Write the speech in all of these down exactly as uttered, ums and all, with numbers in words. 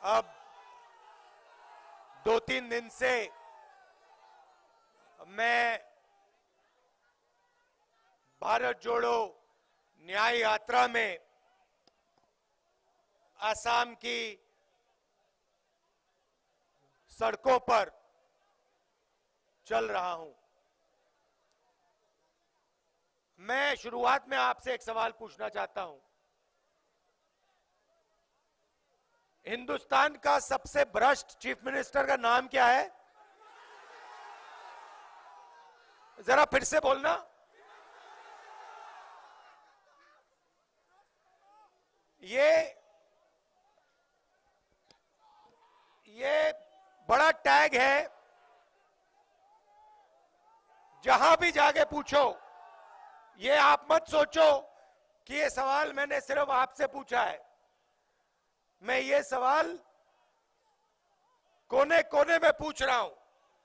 अब दो तीन दिन से मैं भारत जोड़ो न्याय यात्रा में असम की सड़कों पर चल रहा हूं। मैं शुरुआत में आपसे एक सवाल पूछना चाहता हूं। हिंदुस्तान का सबसे भ्रष्ट चीफ मिनिस्टर का नाम क्या है? जरा फिर से बोलना। ये ये बड़ा टैग है, जहां भी जाके पूछो। ये आप मत सोचो कि ये सवाल मैंने सिर्फ आपसे पूछा है। मैं ये सवाल कोने कोने में पूछ रहा हूं।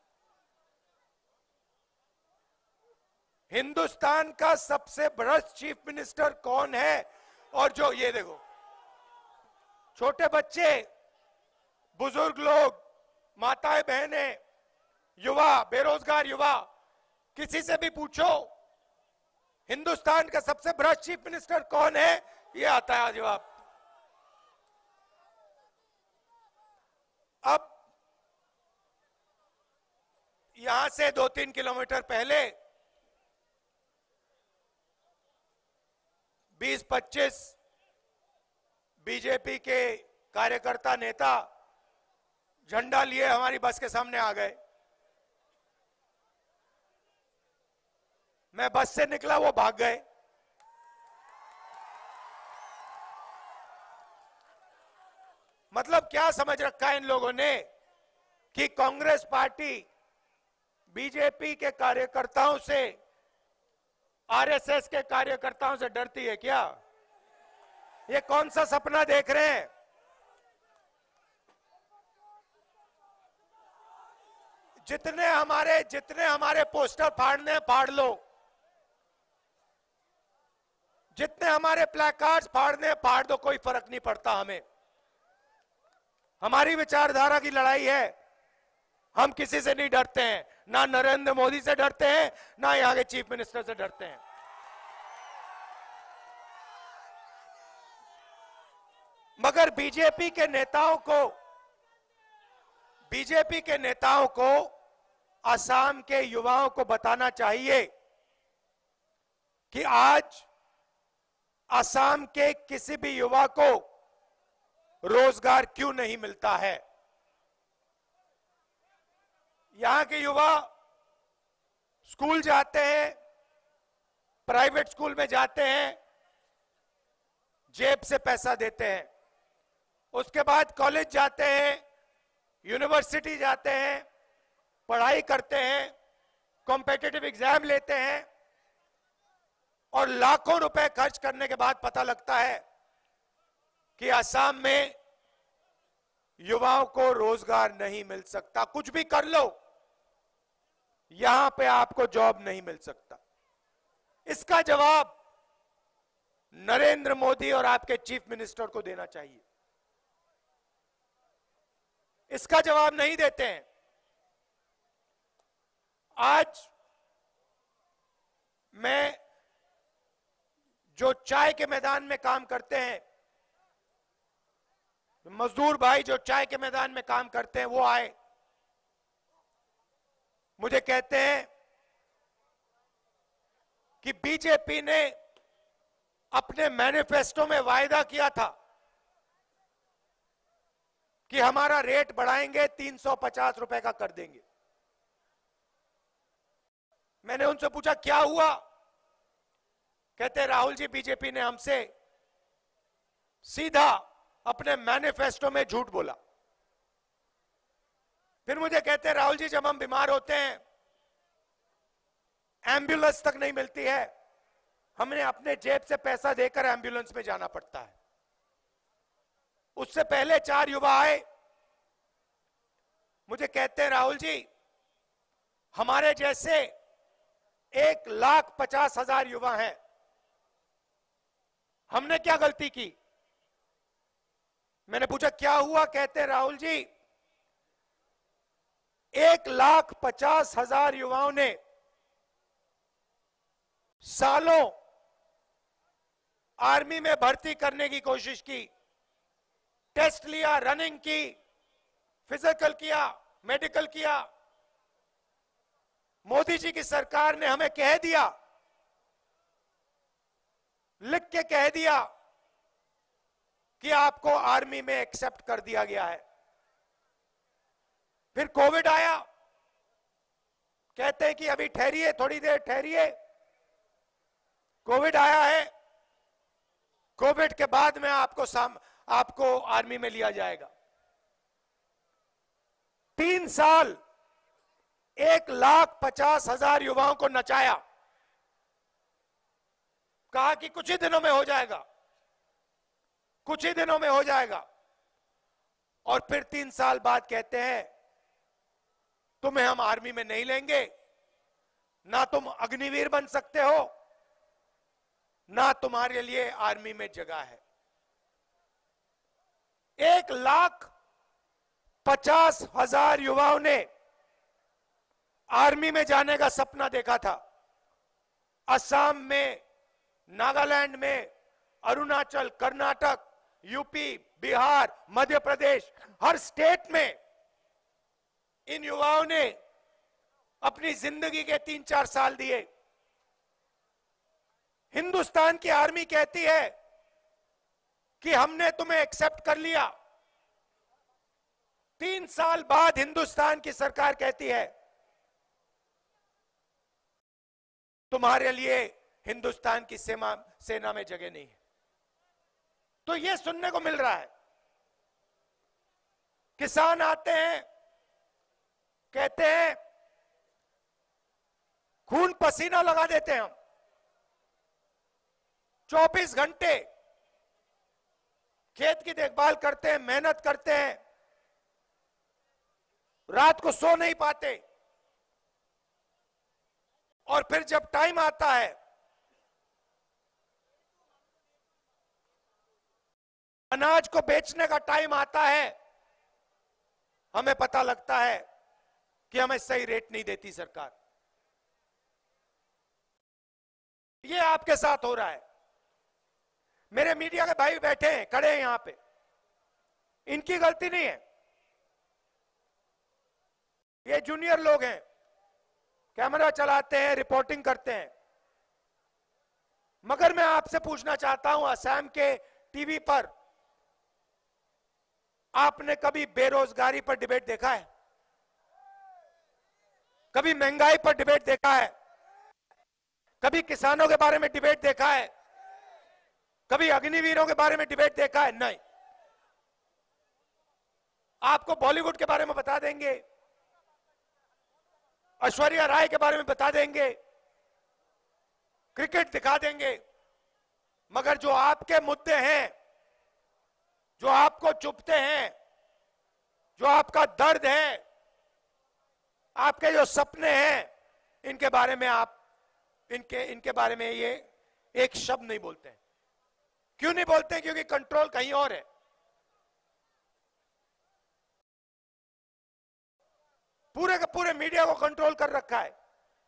हिंदुस्तान का सबसे भ्रष्ट चीफ मिनिस्टर कौन है? और जो ये देखो, छोटे बच्चे, बुजुर्ग लोग, माताएं बहनें, युवा, बेरोजगार युवा, किसी से भी पूछो हिंदुस्तान का सबसे भ्रष्ट चीफ मिनिस्टर कौन है, ये आता है जवाब। अब यहां से दो तीन किलोमीटर पहले बीस पच्चीस बीजेपी के कार्यकर्ता नेता झंडा लिए हमारी बस के सामने आ गए। मैं बस से निकला, वो भाग गए। मतलब क्या समझ रखा है इन लोगों ने कि कांग्रेस पार्टी बीजेपी के कार्यकर्ताओं से, आरएसएस के कार्यकर्ताओं से डरती है क्या? ये कौन सा सपना देख रहे हैं? जितने हमारे जितने हमारे पोस्टर फाड़ने फाड़ लो, जितने हमारे प्लेकार्ड्स फाड़ने फाड़ दो, कोई फर्क नहीं पड़ता हमें। हमारी विचारधारा की लड़ाई है। हम किसी से नहीं डरते हैं, ना नरेंद्र मोदी से डरते हैं, ना यहां के चीफ मिनिस्टर से डरते हैं। मगर बीजेपी के नेताओं को बीजेपी के नेताओं को असम के युवाओं को बताना चाहिए कि आज असम के किसी भी युवा को रोजगार क्यों नहीं मिलता है। यहां के युवा स्कूल जाते हैं, प्राइवेट स्कूल में जाते हैं, जेब से पैसा देते हैं। उसके बाद कॉलेज जाते हैं, यूनिवर्सिटी जाते हैं, पढ़ाई करते हैं, कॉम्पिटिटिव एग्जाम लेते हैं, और लाखों रुपए खर्च करने के बाद पता लगता है कि असम में युवाओं को रोजगार नहीं मिल सकता। कुछ भी कर लो, यहां पे आपको जॉब नहीं मिल सकता। इसका जवाब नरेंद्र मोदी और आपके चीफ मिनिस्टर को देना चाहिए। इसका जवाब नहीं देते हैं। आज मैं जो चाय के मैदान में काम करते हैं, मजदूर भाई जो चाय के मैदान में काम करते हैं, वो आए, मुझे कहते हैं कि बीजेपी ने अपने मैनिफेस्टो में वायदा किया था कि हमारा रेट बढ़ाएंगे, तीन सौ पचास रुपए का कर देंगे। मैंने उनसे पूछा क्या हुआ? कहते राहुल जी, बीजेपी ने हमसे सीधा अपने मैनिफेस्टो में झूठ बोला। फिर मुझे कहते राहुल जी, जब हम बीमार होते हैं, एम्बुलेंस तक नहीं मिलती है, हमने अपने जेब से पैसा देकर एम्बुलेंस में जाना पड़ता है। उससे पहले चार युवा आए, मुझे कहते हैं राहुल जी, हमारे जैसे एक लाख पचास हजार युवा हैं, हमने क्या गलती की? मैंने पूछा क्या हुआ, कहते हैं राहुल जी एक लाख पचास हजार युवाओं ने सालों आर्मी में भर्ती करने की कोशिश की, टेस्ट लिया, रनिंग की, फिजिकल किया, मेडिकल किया। मोदी जी की सरकार ने हमें कह दिया, लिख के कह दिया कि आपको आर्मी में एक्सेप्ट कर दिया गया है। फिर कोविड आया, कहते हैं कि अभी ठहरिए, थोड़ी देर ठहरिए। कोविड आया है, कोविड के बाद में आपको साम, आपको आर्मी में लिया जाएगा। तीन साल एक लाख पचास हजार युवाओं को नचाया, कहा कि कुछ ही दिनों में हो जाएगा, कुछ ही दिनों में हो जाएगा। और फिर तीन साल बाद कहते हैं तुम्हें हम आर्मी में नहीं लेंगे, ना तुम अग्निवीर बन सकते हो, ना तुम्हारे लिए आर्मी में जगह है। एक लाख पचास हजार युवाओं ने आर्मी में जाने का सपना देखा था। असम में, नागालैंड में, अरुणाचल, कर्नाटक, यूपी, बिहार, मध्य प्रदेश, हर स्टेट में इन युवाओं ने अपनी जिंदगी के तीन चार साल दिए। हिंदुस्तान की आर्मी कहती है कि हमने तुम्हें एक्सेप्ट कर लिया। तीन साल बाद हिंदुस्तान की सरकार कहती है तुम्हारे लिए हिंदुस्तान की सेना सेना में जगह नहीं है। तो यह सुनने को मिल रहा है। किसान आते हैं, कहते हैं खून पसीना लगा देते हैं हम, चौबीस घंटे खेत की देखभाल करते हैं, मेहनत करते हैं, रात को सो नहीं पाते, और फिर जब टाइम आता है अनाज को बेचने का टाइम आता है, हमें पता लगता है कि हमें सही रेट नहीं देती सरकार। ये आपके साथ हो रहा है। मेरे मीडिया के भाई बैठे हैं, खड़े हैं यहां पे, इनकी गलती नहीं है। ये जूनियर लोग हैं, कैमरा चलाते हैं, रिपोर्टिंग करते हैं। मगर मैं आपसे पूछना चाहता हूं, असम के टीवी पर आपने कभी बेरोजगारी पर डिबेट देखा है? कभी महंगाई पर डिबेट देखा है? कभी किसानों के बारे में डिबेट देखा है? कभी अग्निवीरों के बारे में डिबेट देखा है? नहीं। आपको बॉलीवुड के बारे में बता देंगे, ऐश्वर्या राय के बारे में बता देंगे, क्रिकेट दिखा देंगे, मगर जो आपके मुद्दे हैं, जो आपको चुभते हैं, जो आपका दर्द है, आपके जो सपने हैं, इनके बारे में आप इनके इनके बारे में ये एक शब्द नहीं बोलते हैं। क्यों नहीं बोलते हैं? क्योंकि कंट्रोल कहीं और है। पूरे का पूरे मीडिया को कंट्रोल कर रखा है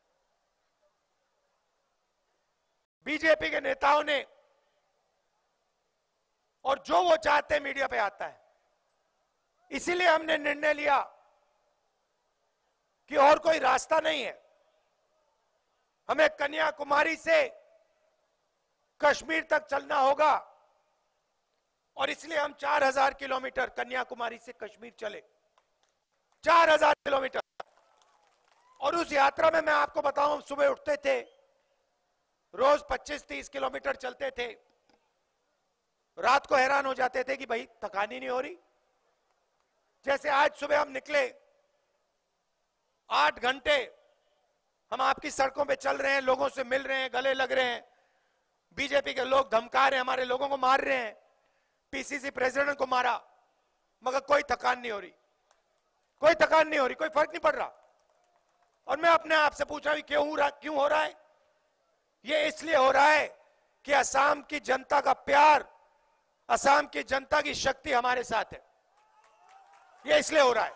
बीजेपी के नेताओं ने, और जो वो चाहते हैं मीडिया पे आता है। इसीलिए हमने निर्णय लिया कि और कोई रास्ता नहीं है, हमें कन्याकुमारी से कश्मीर तक चलना होगा, और इसलिए हम चार हजार किलोमीटर कन्याकुमारी से कश्मीर चले, चार हजार किलोमीटर। और उस यात्रा में मैं आपको बताऊं, सुबह उठते थे, रोज पच्चीस तीस किलोमीटर चलते थे, रात को हैरान हो जाते थे कि भाई थकान ही नहीं हो रही। जैसे आज सुबह हम निकले, आठ घंटे हम आपकी सड़कों पे चल रहे हैं, लोगों से मिल रहे हैं, गले लग रहे हैं, बीजेपी के लोग धमका रहे हैं, हमारे लोगों को मार रहे हैं, पीसीसी प्रेसिडेंट को मारा, मगर कोई थकान नहीं हो रही, कोई थकान नहीं हो रही, कोई फर्क नहीं पड़ रहा। और मैं अपने आप से पूछा कि क्यों हो रहा क्यों हो रहा है? ये इसलिए हो रहा है कि असम की जनता का प्यार असम की जनता की शक्ति हमारे साथ है। यह इसलिए हो रहा है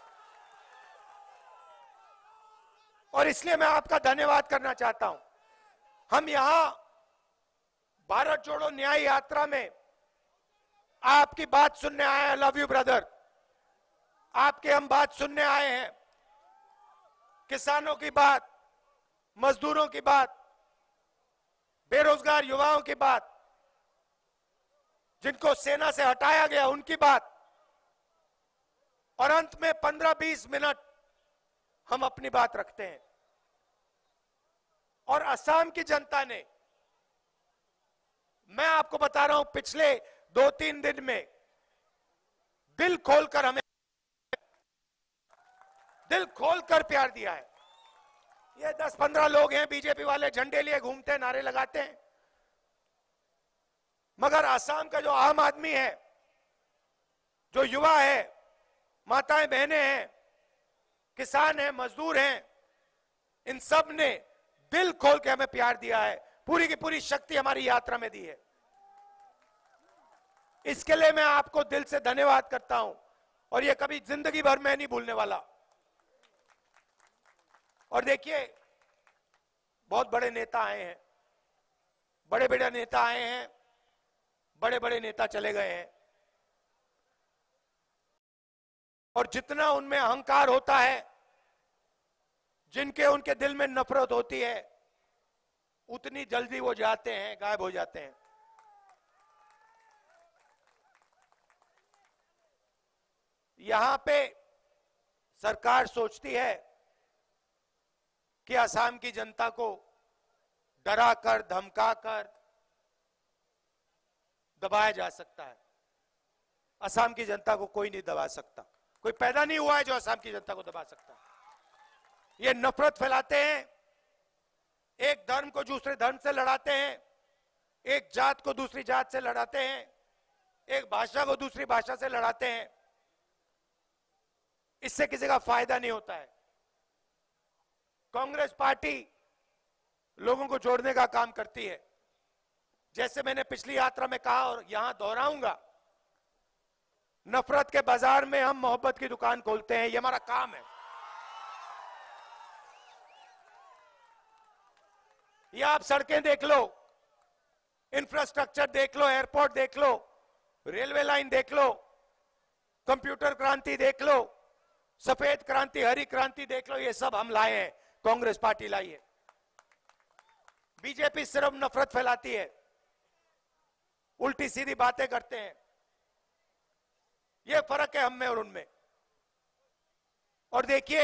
और इसलिए मैं आपका धन्यवाद करना चाहता हूं। हम यहां भारत जोड़ो न्याय यात्रा में आपकी बात सुनने आए हैं। Love you brother. आपके हम बात सुनने आए हैं, किसानों की बात, मजदूरों की बात, बेरोजगार युवाओं की बात, जिनको सेना से हटाया गया उनकी बात, और अंत में पंद्रह बीस मिनट हम अपनी बात रखते हैं। और असम की जनता ने, मैं आपको बता रहा हूं, पिछले दो तीन दिन में दिल खोलकर हमें दिल खोलकर प्यार दिया है। ये दस पंद्रह लोग हैं बीजेपी वाले, झंडे लिए घूमते हैं, नारे लगाते हैं, मगर असम का जो आम आदमी है, जो युवा है, माताएं बहनें हैं, किसान हैं, मजदूर हैं, इन सब ने दिल खोल के हमें प्यार दिया है। पूरी की पूरी शक्ति हमारी यात्रा में दी है। इसके लिए मैं आपको दिल से धन्यवाद करता हूं और ये कभी जिंदगी भर मैं नहीं भूलने वाला। और देखिए, बहुत बड़े नेता आए हैं, बड़े बड़े नेता आए हैं, बड़े बड़े नेता चले गए हैं, और जितना उनमें अहंकार होता है, जिनके उनके दिल में नफरत होती है, उतनी जल्दी वो जाते हैं, गायब हो जाते हैं। यहां पे सरकार सोचती है कि असम की जनता को डराकर, धमकाकर दबाया जा सकता है। असम की जनता को कोई नहीं दबा सकता। कोई पैदा नहीं हुआ है जो असम की जनता को दबा सकता है। ये नफरत फैलाते हैं, एक धर्म को दूसरे धर्म से लड़ाते हैं, एक जात को दूसरी जात से लड़ाते हैं, एक भाषा को दूसरी भाषा से लड़ाते हैं। इससे किसी का फायदा नहीं होता है। कांग्रेस पार्टी लोगों को जोड़ने का काम करती है। जैसे मैंने पिछली यात्रा में कहा और यहां दोहराऊंगा, नफरत के बाजार में हम मोहब्बत की दुकान खोलते हैं। ये हमारा काम है। ये आप सड़कें देख लो, इंफ्रास्ट्रक्चर देख लो, एयरपोर्ट देख लो, रेलवे लाइन देख लो, कंप्यूटर क्रांति देख लो, सफेद क्रांति, हरी क्रांति देख लो, ये सब हम लाए हैं, कांग्रेस पार्टी लाई है। बीजेपी सिर्फ नफरत फैलाती है, उल्टी सीधी बातें करते हैं। ये फर्क है हम में और उनमें। और देखिए,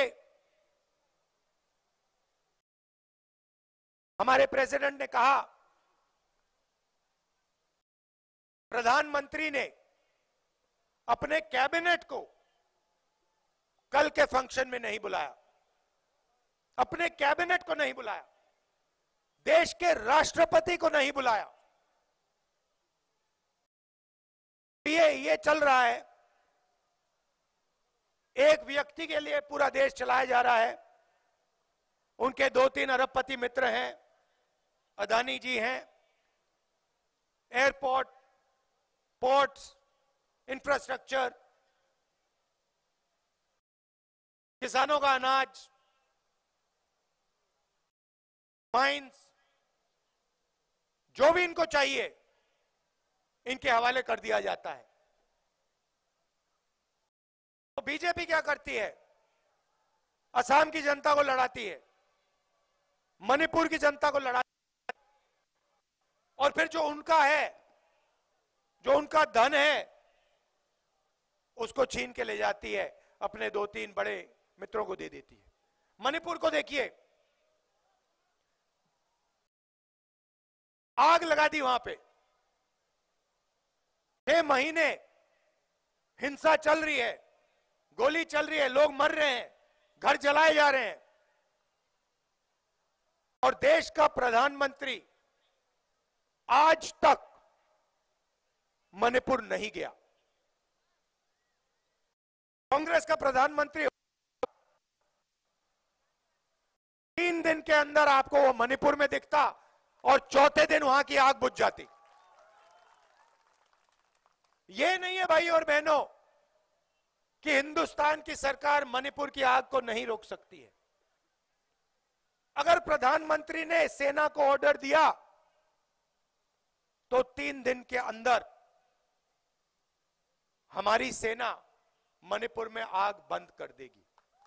हमारे प्रेसिडेंट ने कहा, प्रधानमंत्री ने अपने कैबिनेट को कल के फंक्शन में नहीं बुलाया, अपने कैबिनेट को नहीं बुलाया, देश के राष्ट्रपति को नहीं बुलाया। ये ये चल रहा है, एक व्यक्ति के लिए पूरा देश चलाया जा रहा है। उनके दो तीन अरबपति मित्र हैं, अदानी जी हैं, एयरपोर्ट, पोर्ट्स, इंफ्रास्ट्रक्चर, किसानों का अनाज, माइंस, जो भी इनको चाहिए इनके हवाले कर दिया जाता है। तो बीजेपी क्या करती है? असम की जनता को लड़ाती है, मणिपुर की जनता को लड़ाती है, और फिर जो उनका है, जो उनका धन है, उसको छीन के ले जाती है, अपने दो तीन बड़े मित्रों को दे देती है। मणिपुर को देखिए, आग लगा दी वहां पे। छह महीने हिंसा चल रही है, गोली चल रही है, लोग मर रहे हैं, घर जलाए जा रहे हैं, और देश का प्रधानमंत्री आज तक मणिपुर नहीं गया। कांग्रेस का प्रधानमंत्री तीन दिन के अंदर आपको वो मणिपुर में दिखता और चौथे दिन वहां की आग बुझ जाती। ये नहीं है भाई और बहनों कि हिंदुस्तान की सरकार मणिपुर की आग को नहीं रोक सकती है। अगर प्रधानमंत्री ने सेना को ऑर्डर दिया तो तीन दिन के अंदर हमारी सेना मणिपुर में आग बंद कर देगी।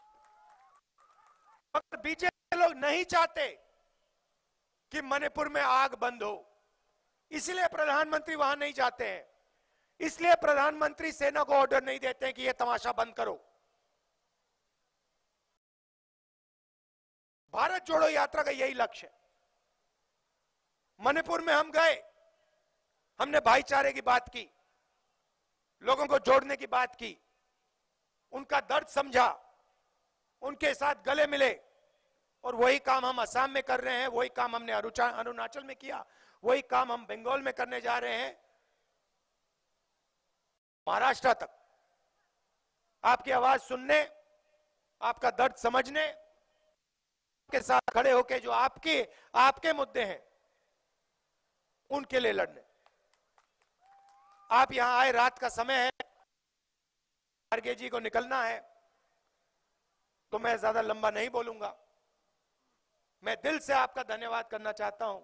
अगर बीजेपी लोग नहीं चाहते कि मणिपुर में आग बंद हो, इसलिए प्रधानमंत्री वहां नहीं जाते हैं, इसलिए प्रधानमंत्री सेना को ऑर्डर नहीं देते हैं कि यह तमाशा बंद करो। भारत जोड़ो यात्रा का यही लक्ष्य है। मणिपुर में हम गए, हमने भाईचारे की बात की, लोगों को जोड़ने की बात की, उनका दर्द समझा, उनके साथ गले मिले, और वही काम हम असम में कर रहे हैं, वही काम हमने अरुणाचल में किया, वही काम हम बंगाल में करने जा रहे हैं, महाराष्ट्र तक। आपकी आवाज सुनने, आपका दर्द समझने के साथ खड़े होकर जो आपके आपके मुद्दे हैं उनके लिए लड़ने। आप यहां आए, रात का समय है, खड़गे जी को निकलना है, तो मैं ज्यादा लंबा नहीं बोलूंगा। मैं दिल से आपका धन्यवाद करना चाहता हूं।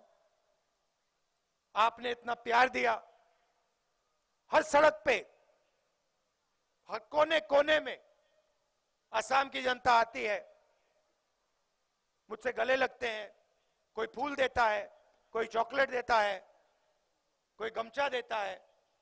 आपने इतना प्यार दिया। हर सड़क पे, हर कोने कोने में असम की जनता आती है, मुझसे गले लगते हैं, कोई फूल देता है, कोई चॉकलेट देता है, कोई गमछा देता है।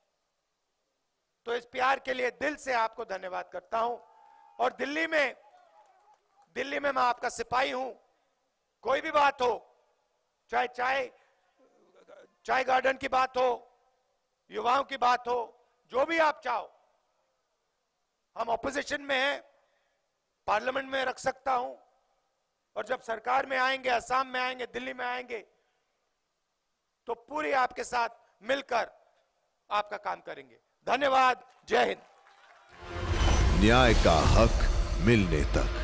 तो इस प्यार के लिए दिल से आपको धन्यवाद करता हूं। और दिल्ली में दिल्ली में मैं आपका सिपाही हूं। कोई भी बात हो, चाहे चाहे चाय गार्डन की बात हो, युवाओं की बात हो, जो भी आप चाहो, हम ऑपोजिशन में हैं, पार्लियामेंट में रख सकता हूं, और जब सरकार में आएंगे, असम में आएंगे, दिल्ली में आएंगे, तो पूरी आपके साथ मिलकर आपका काम करेंगे। धन्यवाद। जय हिंद। न्याय का हक मिलने तक।